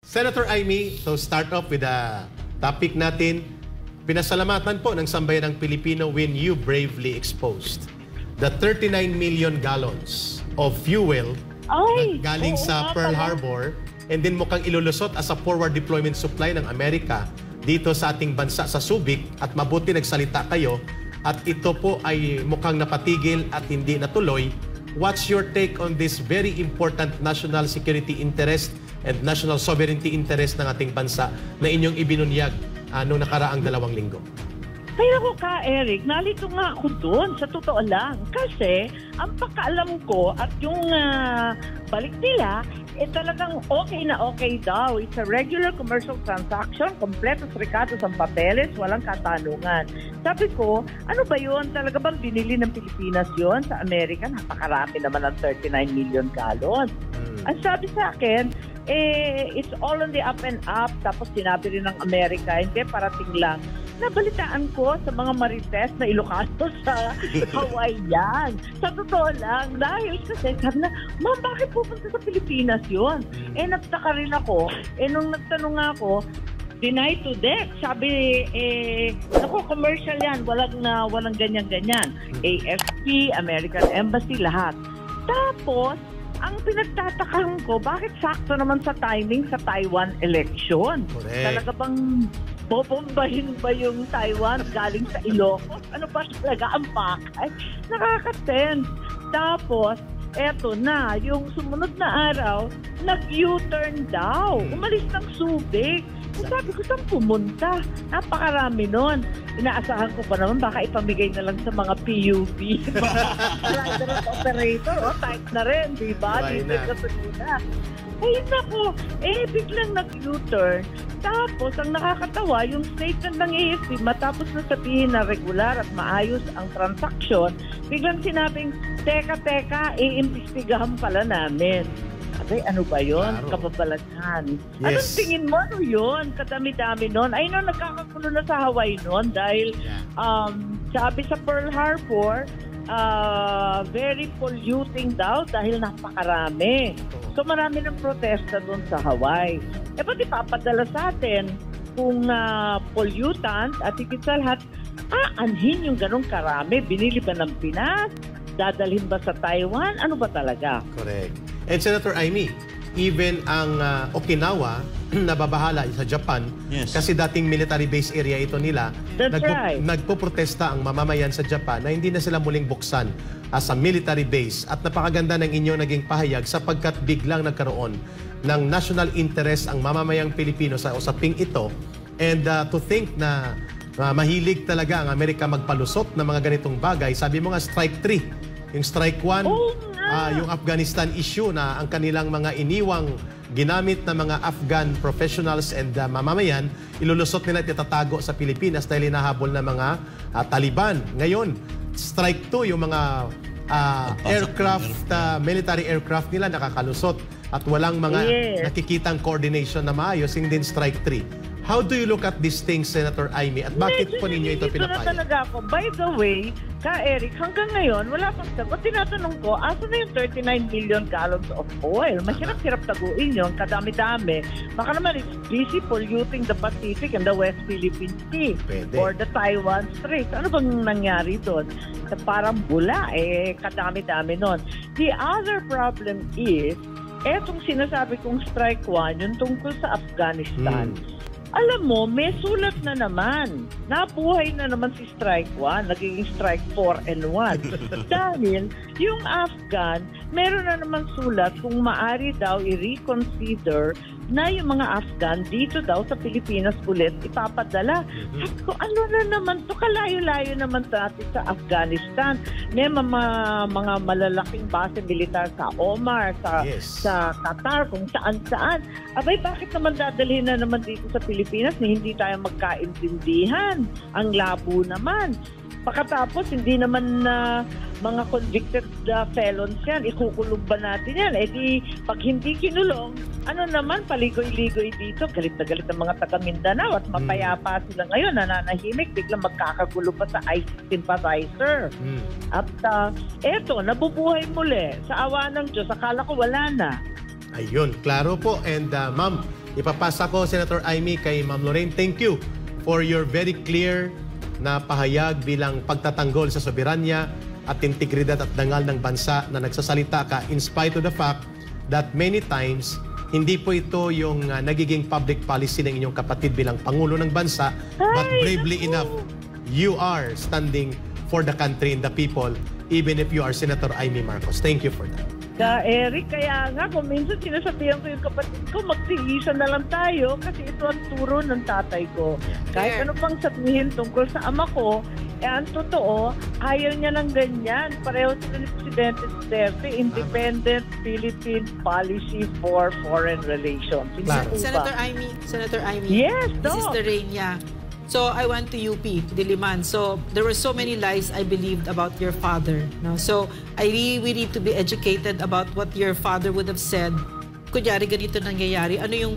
Senator Amy, to start off with the topic natin, pinasalamatan po ng sambayan ng Pilipino when you bravely exposed the 39 million gallons of fuel na galing sa Pearl Harbor and then mukhang ilulusot as a forward deployment supply ng Amerika dito sa ating bansa sa Subic at mabuti nagsalita kayo at ito po ay mukhang napatigil at hindi natuloy. What's your take on this very important national security interest and national sovereignty interest ng ating bansa na inyong ibinunyag noong nakaraang 2 linggo? Ay ako ka, Eric, nalito nga ako doon, sa totoo lang. Kasi, ang pakaalam ko at yung balik nila, talagang okay na okay daw. It's a regular commercial transaction, kompletos recados ang papeles, walang katanungan. Sabi ko, ano ba yun? Talaga bang binili ng Pilipinas yun sa Amerika? Napakarami naman ng 39 million gallons. Ang sabi sa akin, it's all on the up and up. Tapos sinabi rin ng Amerika, hindi, parating lang. Nabalitaan ko sa mga marites na Ilocano sa Hawaii yan. Sa totoo lang, dahil kasi sabi na, Ma'am, bakit pupunta sa Pilipinas yun? Nagtaka rin ako. Nung nagtanong ako, deny to death. Sabi, naku, commercial yan. Walang ganyan-ganyan. AFP, American Embassy, lahat. Tapos, ang pinagtatakahan ko, bakit sakto naman sa timing sa Taiwan election? Correct. Talaga bang bobombahin ba yung Taiwan galing sa Ilocos? Ano ba talaga ang pakay? Nakaka-tense. Tapos, eto na, yung sumunod na araw, nag-U-turn daw. Umalis ng Subic. Sabi ko, saan pumunta? Napakarami nun. Inaasahan ko pa naman, baka ipamigay na lang sa mga PUP. Rider at operator, type na rin, di ba? Ayun ako, biglang nag-U-turn. Tapos, ang nakakatawa, yung statement ng AFP, matapos na sabihin na regular at maayos ang transaksyon, biglang sinabing, teka, iimbestigahan pala namin. Sabi, ano ba yun? Claro. Kapabalangan. Yes. Anong tingin mo? Ano yun? Kadami-dami nun. Ay, no, nagkakagulo na sa Hawaii nun dahil sabi sa Pearl Harbor, very polluting daw dahil napakarami. So marami ng protesta doon sa Hawaii. Pati papadala sa atin kung pollutant at higit sa lahat, anhin yung ganong karami. Binili ba ng Pinas? Dadalhin ba sa Taiwan? Ano ba talaga? Correct. And Senator Amy, even ang Okinawa nababahala sa Japan, Yes. kasi dating military base area ito nila, That's right. nagpoprotesta ang mamamayan sa Japan na hindi na sila muling buksan as a military base. At napakaganda ng inyong naging pahayag sapagkat biglang nagkaroon ng national interest ang mamamayang Pilipino sa usaping ito. And to think na mahilig talaga ang Amerika magpalusot ng mga ganitong bagay. Sabi mo nga, strike 3. Yung strike 1, yung Afghanistan issue na ang kanilang mga iniwang ginamit na mga Afghan professionals and mamamayan, ilulusot nila at itatago sa Pilipinas dahil hinahabol ng mga Taliban. Ngayon, strike 2, yung mga aircraft, military aircraft nila nakakalusot at walang mga nakikitang coordination na maayos, hindi strike 3. How do you look at these things, Senator Amy? At bakit po ninyo ito pinapayag? Na talaga ako. By the way, Eric, hanggang ngayon, wala pang sagot. Tinatanong ko, asa na yung 39 million gallons of oil? Mahirap-hirap taguin yun, kadami-dami. Baka naman it's busy polluting the Pacific and the West Philippine Sea or the Taiwan Strait. Ano bang nangyari doon? Parang bula, kadami-dami nun. The other problem is, etong sinasabi kong strike 1, yung tungkol sa Afghanistan. Alam mo, may sulat na naman. Nabuhay na naman si Strike 1, nagiging Strike 4 and 1. Dahil yung Afghan, meron na naman sulat kung maari daw i-reconsider na yung mga Afghan dito daw sa Pilipinas ulit ipapadala. Sabi ko, ano na naman to? Kalayo-layo naman natin sa Afghanistan. May mga malalaking base militar sa Omar, sa Qatar, kung saan-saan. Abay, bakit naman dadalhin na naman dito sa Pilipinas na hindi tayo magkaintindihan? Ang labo naman. Pagkatapos, hindi naman mga convicted felons yan. Ikukulong ba natin yan? Di, pag hindi kinulong, ano naman, paligoy-ligoy dito. Galit na galit ang mga taga Mindanao at mapayapa sila ngayon, nananahimik, biglang magkakagulo pa sa ISIS sympathizer. At eto, nabubuhay muli. Sa awa ng Diyos, akala ko wala na. Ayun, klaro po. And ma'am, Ipapasa ko, Senator Amy, kay Ma'am Lorraine. Thank you for your very clear na pahayag bilang pagtatanggol sa soberanya at integridad at dangal ng bansa na nagsasalita ka in spite of the fact that many times hindi po ito yung nagiging public policy ng inyong kapatid bilang Pangulo ng bansa, but bravely enough, you are standing for the country and the people even if you are Senator Amy Marcos. Thank you for that. Eric, kaya nga kung minsan sinasabihan ko yung kapatid ko, magtiisan na lang tayo kasi ito ang turo ng tatay ko. Kahit ano pang sabihin tungkol sa ama ko, ang totoo, ayaw niya ng ganyan. Pareho sila ni Presidente Duterte, independent Philippine policy for foreign relations. Senator Amy, yes, this is Lorraine. So I went to UP, Diliman. So there were so many lies I believed about your father. No? So we need to be educated about what your father would have said. Kunyari ganito nangyayari. Ano yung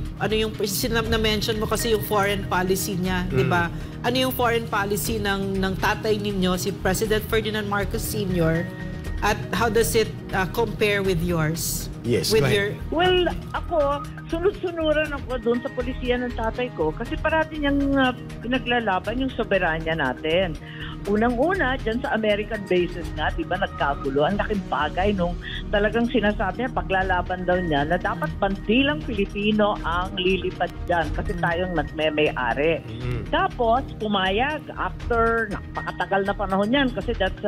na-mention mo kasi yung foreign policy niya, di ba? Ano yung foreign policy ng tatay ninyo, si President Ferdinand Marcos Sr., at how does it compare with yours? Yes, with your... Well, ako, sunod-sunuran ako doon sa polisiya ng tatay ko kasi parati niyang pinaglalaban yung soberanya natin. Unang-una, dyan sa American bases nga, di ba, nagkagulo. Ang laking bagay nung talagang sinasabi niya, paglalaban daw niya, na dapat bandilang Pilipino ang lilipad dyan kasi tayong nagme-may-ari. Tapos, pumayag after, napakatagal na panahon yan kasi that's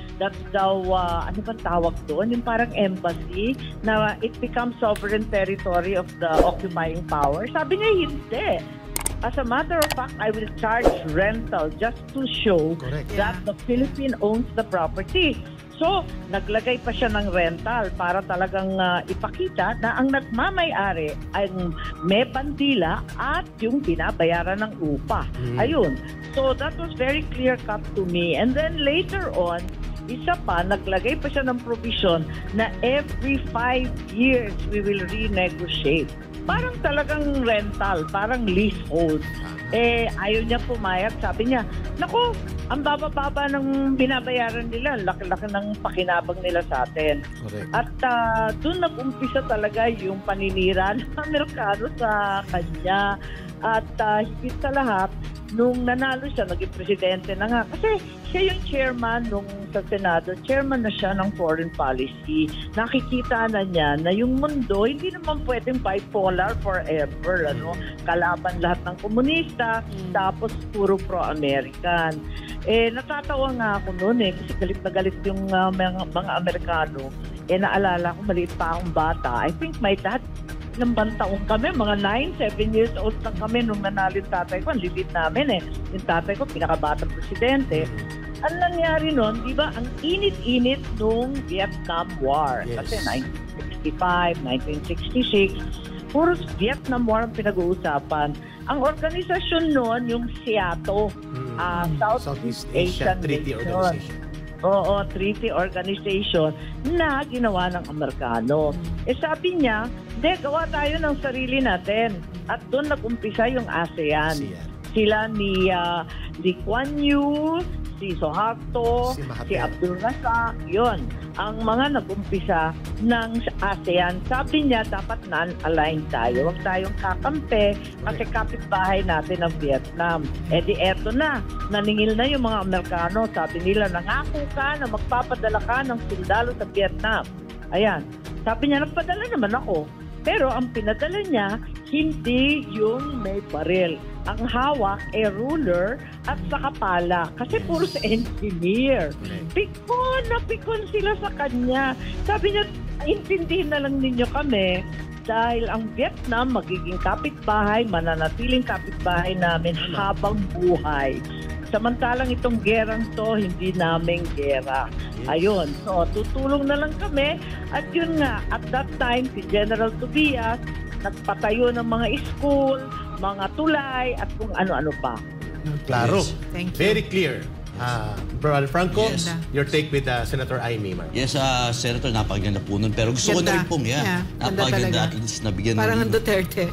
daw, ano ba tawag doon? Yung parang embassy na it becomes sovereign territory of the occupying power. Sabi niya, hindi. As a matter of fact, I will charge rental just to show that the Philippine owns the property. So, naglagay pa siya ng rental para talagang ipakita na ang nagmamay-ari ay may bandila at yung binabayaran ng upa. Ayun. So, that was very clear-cut to me. And then later on, isa pa, naglagay pa siya ng provision na every 5 years we will renegotiate. Parang talagang rental, parang leasehold. Ayaw niya pumayag. Sabi niya, naku, ang baba-baba ng binabayaran nila, laki-laki ng pakinabang nila sa atin. Correct. At doon nag-umpisa talaga yung paninira ng Amerikano sa kanya. At higit sa lahat, nung nanalo siya, naging presidente na nga. Kasi siya yung chairman nung sa Senado, chairman na siya ng foreign policy. Nakikita na niya na yung mundo, hindi naman pwedeng bipolar forever. Kalaban lahat ng komunista, tapos puro pro-American. Natatawa nga ako noon kasi galit na galit yung mga Amerikano. Naalala ko, maliit pa akong bata. I think my dad, ng taong kami, mga 9, 7 years old lang kami nung nanalo yung tatay ko. Ang lilit namin Yung tatay ko, pinakabatang presidente. Ang nangyari nun, di ba, ang init-init nung Vietnam War. Yes. Kasi 1965, 1966, puro Vietnam War ang pinag-uusapan. Ang organisasyon nun, yung SEATO, Southeast Asian Treaty Organization. Oo, Treaty Organization na ginawa ng Amerikano. Sabi niya, gawa tayo ng sarili natin. At doon nag-umpisa yung ASEAN. Sila ni Lee Kuan Yew, si Suharto, si Abdul Razak, yun. Ang mga nag-umpisa ng ASEAN. Sabi niya, dapat non-aligned tayo. Huwag tayong kakampi kasi kapitbahay natin ang Vietnam. Eto na, naningil na yung mga Amerikano. Sabi nila, nangako ka na magpapadala ka ng sundalo sa Vietnam. Ayan. Sabi niya, nagpadala naman ako. Pero ang pinadala niya, hindi yung may baril. Ang hawak ruler at saka pala. Kasi puro sa engineer. Pikon sila sa kanya. Sabi niya, intindihin na lang ninyo kami dahil ang Vietnam magiging kapitbahay, mananatiling kapitbahay namin habang buhay. Samantalang itong gerang to, hindi naming gera. Ayun. So, tutulong na lang kami. At yun nga, at that time, si General Tobias, nagpatayo ng mga school, mga tulay, at kung ano-ano pa. Claro. Yes. Thank you. Very clear. Brother Franco, Yes. your take with Senator Amy. Yes, Senator, napakaganda po nun. Pero gusto ko na rin pong napakaganda at least nabigyan parang ng... ang Duterte.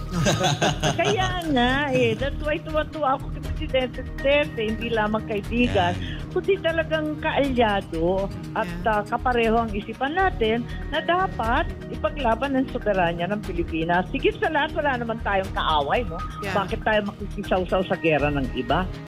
Kaya nga, that's why tuwa-tuwa ako kay Presidente Duterte, hindi lamang kaibigan, kundi talagang kaalyado at kapareho ang isipan natin na dapat ipaglaban ng soberanya ng Pilipinas. Sigit sa lahat, wala naman tayong kaaway, no? Yeah. Bakit tayo makikisaw-saw sa gera ng iba?